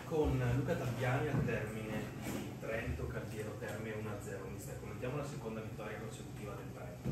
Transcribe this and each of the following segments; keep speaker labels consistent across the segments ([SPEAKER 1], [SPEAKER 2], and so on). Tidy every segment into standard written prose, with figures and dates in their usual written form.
[SPEAKER 1] con Luca Tappiani al termine di Trento, Caldiero Terme 1-0. Mister, commentiamo la seconda vittoria consecutiva del Trento.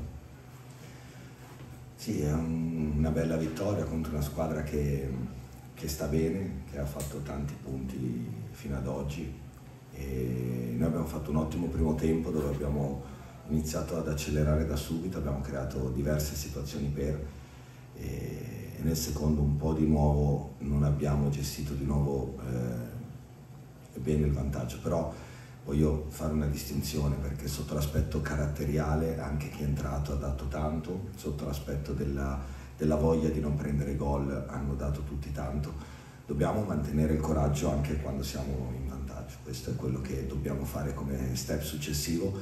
[SPEAKER 2] Sì, è una bella vittoria contro una squadra che sta bene, che ha fatto tanti punti fino ad oggi, e noi abbiamo fatto un ottimo primo tempo dove abbiamo iniziato ad accelerare da subito, abbiamo creato diverse situazioni e nel secondo un po' di nuovo non abbiamo gestito di nuovo bene il vantaggio, però voglio fare una distinzione perché sotto l'aspetto caratteriale anche chi è entrato ha dato tanto, sotto l'aspetto della voglia di non prendere gol hanno dato tutti tanto. Dobbiamo mantenere il coraggio anche quando siamo in vantaggio, questo è quello che dobbiamo fare come step successivo,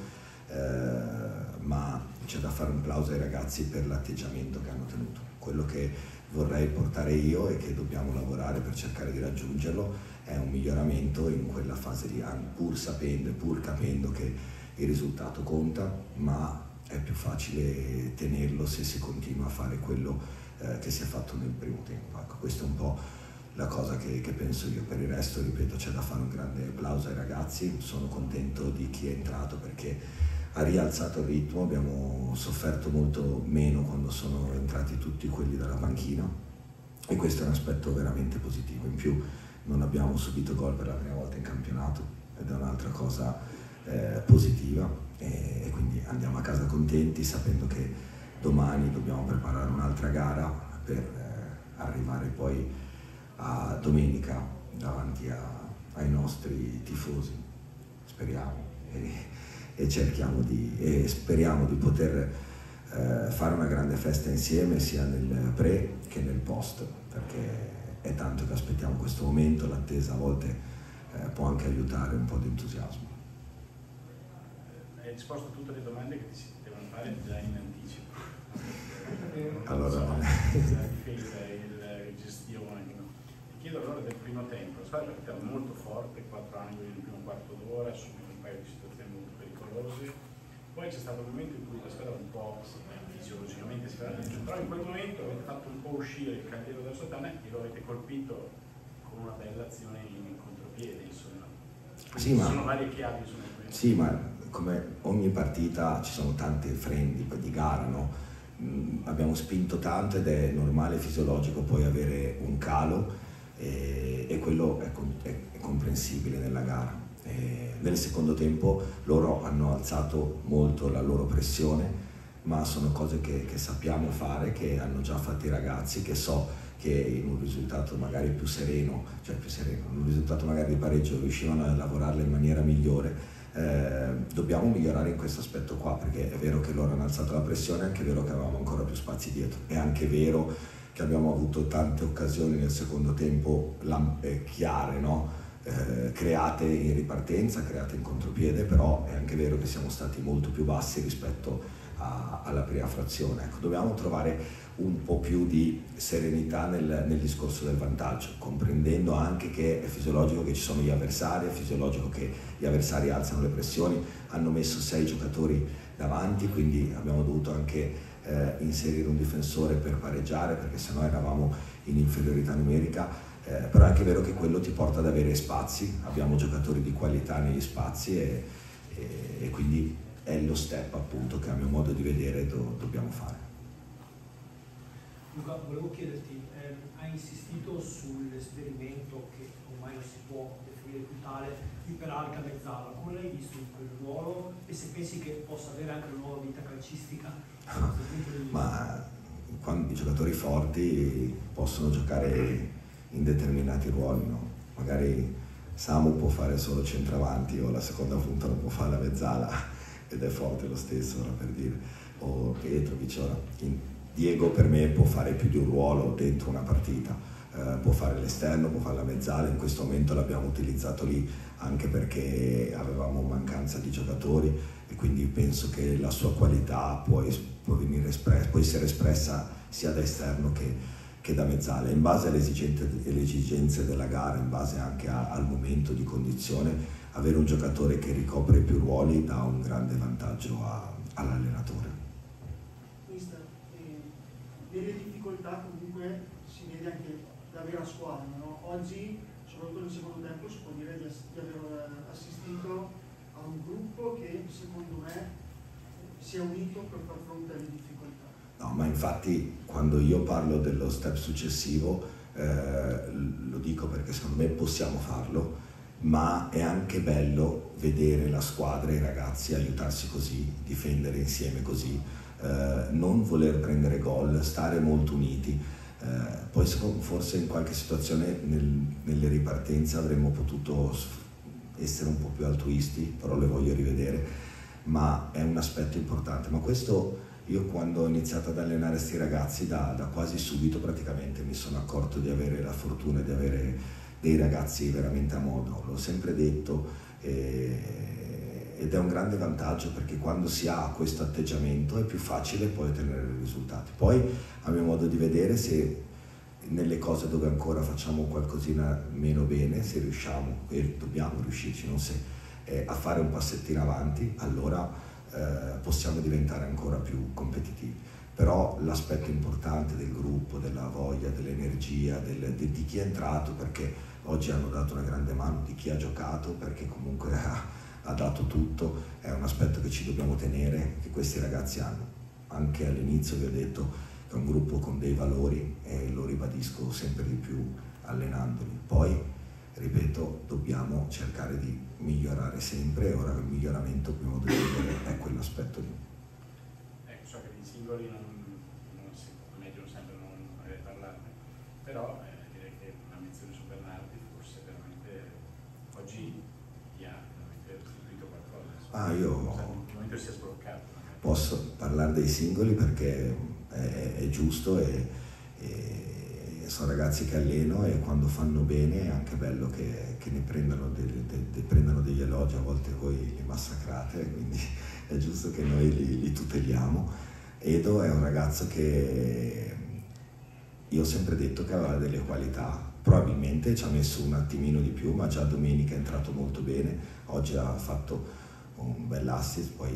[SPEAKER 2] ma c'è da fare un plauso ai ragazzi per l'atteggiamento che hanno tenuto. Quello che vorrei portare io e che dobbiamo lavorare per cercare di raggiungerlo è un miglioramento in quella fase lì, pur sapendo e pur capendo che il risultato conta, ma è più facile tenerlo se si continua a fare quello che si è fatto nel primo tempo. Ecco, questa è un po' la cosa che penso io. Per il resto, ripeto, c'è da fare un grande applauso ai ragazzi, sono contento di chi è entrato perché ha rialzato il ritmo, abbiamo sofferto molto meno quando sono entrati tutti quelli dalla panchina e questo è un aspetto veramente positivo. In più non abbiamo subito gol per la prima volta in campionato ed è un'altra cosa positiva e quindi andiamo a casa contenti sapendo che domani dobbiamo preparare un'altra gara per arrivare poi a domenica davanti ai nostri tifosi, speriamo, e cerchiamo e speriamo di poter fare una grande festa insieme sia nel pre che nel post, perché è tanto che aspettiamo questo momento, l'attesa a volte può anche aiutare un po' di entusiasmo.
[SPEAKER 3] Hai risposto a tutte le domande che ti si potevano fare già in anticipo.
[SPEAKER 2] Allora,
[SPEAKER 3] la difesa e la gestione. No? Ti chiedo allora del primo tempo, la squadra è partita molto forte, 4 angoli nel primo quarto d'ora, subito un paio di situazioni molto pericolose, poi c'è stato un momento in cui la squadra un po' fisiologicamente si ferma, però in quel momento avete fatto un po' uscire il Caldiero dal sottane e lo avete colpito con una bella azione in contropiede, insomma.
[SPEAKER 2] Sì,
[SPEAKER 3] ci sono varie chiavi su questo.
[SPEAKER 2] Sì, ma come ogni partita ci sono tanti freni di gara, no? Abbiamo spinto tanto ed è normale e fisiologico poi avere un calo e quello è comprensibile nella gara. Nel secondo tempo loro hanno alzato molto la loro pressione, ma sono cose che sappiamo fare, che hanno già fatto i ragazzi, che so che in un risultato magari più sereno, in un risultato magari di pareggio riuscivano a lavorarla in maniera migliore. Dobbiamo migliorare in questo aspetto qua, perché è vero che loro hanno alzato la pressione, è anche vero che avevamo ancora più spazi dietro, è anche vero che abbiamo avuto tante occasioni nel secondo tempo chiare, no? Create in ripartenza, create in contropiede, però è anche vero che siamo stati molto più bassi rispetto alla prima frazione. Ecco, dobbiamo trovare un po' più di serenità nel discorso del vantaggio, comprendendo anche che è fisiologico che ci sono gli avversari, è fisiologico che gli avversari alzano le pressioni, hanno messo 6 giocatori davanti, quindi abbiamo dovuto anche inserire un difensore per pareggiare, perché sennò eravamo in inferiorità numerica, però è anche vero che quello ti porta ad avere spazi, abbiamo giocatori di qualità negli spazi e quindi è lo step appunto che a mio modo di vedere dobbiamo fare.
[SPEAKER 4] Luca, volevo chiederti, hai insistito sull'esperimento che ormai non si può definire più tale di Peralta Mezzala, come l'hai visto in quel ruolo e se pensi che possa avere anche una nuova vita calcistica?
[SPEAKER 2] Ma quando i giocatori forti possono giocare in determinati ruoli, no? Magari Samu può fare solo centravanti o la seconda punta non può fare la mezzala ed è forte lo stesso, ora per dire, o Petrovic. Ora Diego per me può fare più di un ruolo dentro una partita, può fare l'esterno, può fare la mezzala, in questo momento l'abbiamo utilizzato lì anche perché avevamo mancanza di giocatori e quindi penso che la sua qualità può essere espressa sia da esterno che da mezzala, in base alle esigenze della gara, in base anche al momento di condizione. Avere un giocatore che ricopre più ruoli dà un grande vantaggio all'allenatore.
[SPEAKER 5] Mister, nelle difficoltà comunque si vede anche la vera squadra, no? Oggi soprattutto nel secondo tempo, si può dire di aver assistito a un gruppo che secondo me si è unito per far fronte alle difficoltà.
[SPEAKER 2] No, ma infatti quando io parlo dello step successivo lo dico perché secondo me possiamo farlo, ma è anche bello vedere la squadra e i ragazzi aiutarsi così, difendere insieme così, non voler prendere gol, stare molto uniti. Poi forse in qualche situazione nelle ripartenze avremmo potuto essere un po' più altruisti, però le voglio rivedere, ma è un aspetto importante. Ma questo io quando ho iniziato ad allenare questi ragazzi da quasi subito praticamente mi sono accorto di avere la fortuna di avere dei ragazzi veramente a modo, l'ho sempre detto, ed è un grande vantaggio perché quando si ha questo atteggiamento è più facile poi ottenere i risultati. Poi a mio modo di vedere, se nelle cose dove ancora facciamo qualcosina meno bene, se riusciamo, e dobbiamo riuscirci, non se, a fare un passettino avanti, allora possiamo diventare ancora più competitivi. Però l'aspetto importante del gruppo, della voglia, dell'energia, di chi è entrato, perché oggi hanno dato una grande mano, di chi ha giocato, perché comunque ha dato tutto, è un aspetto che ci dobbiamo tenere, che questi ragazzi hanno. Anche all'inizio vi ho detto che è un gruppo con dei valori e lo ribadisco sempre di più allenandoli. Poi, ripeto, dobbiamo cercare di migliorare sempre, e ora il miglioramento, prima modo di vedere, è quell'aspetto lì.
[SPEAKER 3] Ecco, so che di singoli non si può, meglio sempre non parlarne, però direi che una menzione su Bernardi forse veramente oggi ti ha veramente restituito qualcosa. Il momento si è sbloccato.
[SPEAKER 2] Posso parlare dei singoli perché è giusto e sono ragazzi che alleno e quando fanno bene è anche bello che ne prendano degli elogi, a volte voi li massacrate, quindi è giusto che noi li tuteliamo. Edo è un ragazzo che io ho sempre detto che aveva delle qualità, probabilmente ci ha messo un attimino di più, ma già domenica è entrato molto bene, oggi ha fatto un bell'assist, poi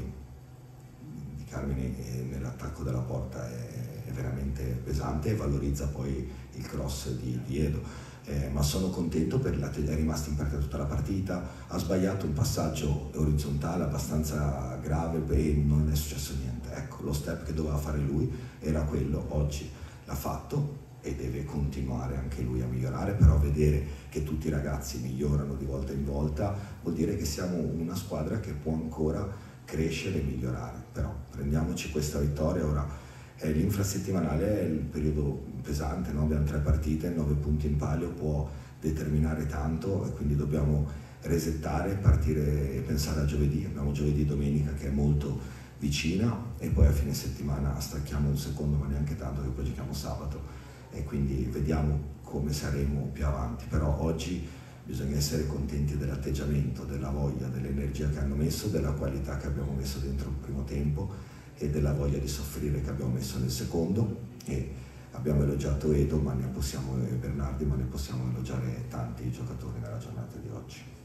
[SPEAKER 2] di Carmine nell'attacco della porta è veramente pesante e valorizza poi il cross di Edo, ma sono contento per è rimasto in partita tutta la partita, ha sbagliato un passaggio orizzontale abbastanza grave e non è successo niente. Ecco, lo step che doveva fare lui era quello, oggi l'ha fatto e deve continuare anche lui a migliorare, però vedere che tutti i ragazzi migliorano di volta in volta vuol dire che siamo una squadra che può ancora crescere e migliorare. Però prendiamoci questa vittoria. Ora l'infrasettimanale è il periodo pesante, no? Abbiamo 3 partite, 9 punti in palio, può determinare tanto e quindi dobbiamo resettare, partire e pensare a giovedì. Abbiamo giovedì e domenica che è molto vicina e poi a fine settimana stacchiamo un secondo, ma neanche tanto, che poi giochiamo sabato e quindi vediamo come saremo più avanti. Però oggi bisogna essere contenti dell'atteggiamento, della voglia, dell'energia che hanno messo, della qualità che abbiamo messo dentro il primo tempo e della voglia di soffrire che abbiamo messo nel secondo. E abbiamo elogiato Edo, ma ne possiamo, Bernardi, ma ne possiamo elogiare tanti giocatori nella giornata di oggi.